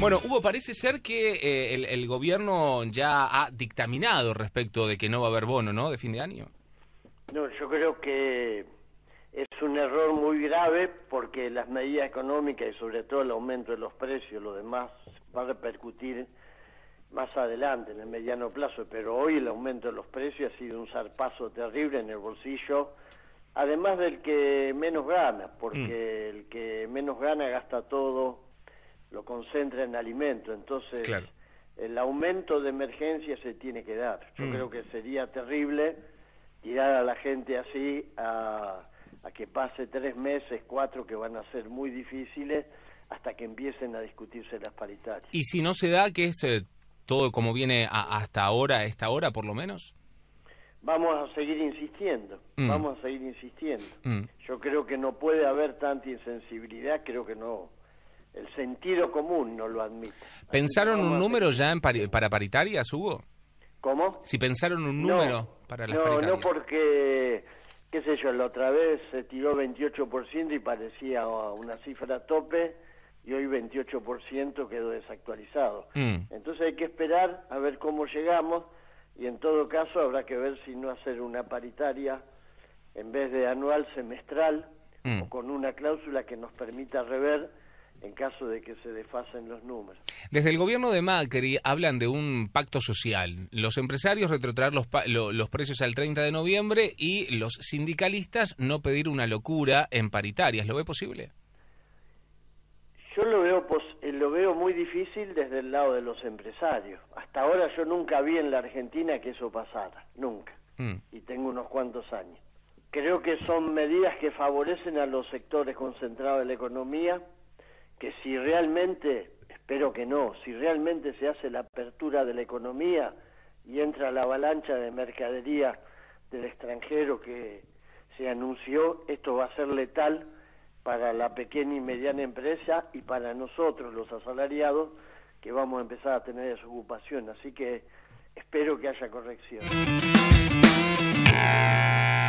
Bueno, Hugo, parece ser que el gobierno ya ha dictaminado respecto de que no va a haber bono, ¿no?, de fin de año. No, yo creo que es un error muy grave porque las medidas económicas y sobre todo el aumento de los precios, lo demás va a repercutir más adelante, en el mediano plazo, pero hoy el aumento de los precios ha sido un zarpazo terrible en el bolsillo, además del que menos gana, porque el que menos gana gasta todo, lo concentra en alimentos, entonces claro, el aumento de emergencia se tiene que dar. Yo creo que sería terrible tirar a la gente así a que pase 3 meses, 4, que van a ser muy difíciles hasta que empiecen a discutirse las paritarias. Y si no se da, que es todo como viene hasta ahora, a esta hora por lo menos. Vamos a seguir insistiendo, vamos a seguir insistiendo. Yo creo que no puede haber tanta insensibilidad, creo que no, el sentido común no lo admite. ¿Pensaron un número ya para paritarias, Hugo? ¿Cómo? Si pensaron un número para las paritarias. No, porque, qué sé yo, la otra vez se tiró 28% y parecía una cifra tope, y hoy 28% quedó desactualizado. Entonces hay que esperar a ver cómo llegamos, y en todo caso habrá que ver si no hacer una paritaria en vez de anual, semestral, o con una cláusula que nos permita rever en caso de que se desfasen los números. Desde el gobierno de Macri hablan de un pacto social. Los empresarios retrotraer los precios al 30 de noviembre y los sindicalistas no pedir una locura en paritarias. ¿Lo ve posible? Yo lo veo muy difícil desde el lado de los empresarios. Hasta ahora yo nunca vi en la Argentina que eso pasara, nunca. Y tengo unos cuantos años. Creo que son medidas que favorecen a los sectores concentrados de la economía, que si realmente, espero que no, si realmente se hace la apertura de la economía y entra la avalancha de mercadería del extranjero que se anunció, esto va a ser letal para la pequeña y mediana empresa y para nosotros, los asalariados, que vamos a empezar a tener desocupación. Así que espero que haya corrección.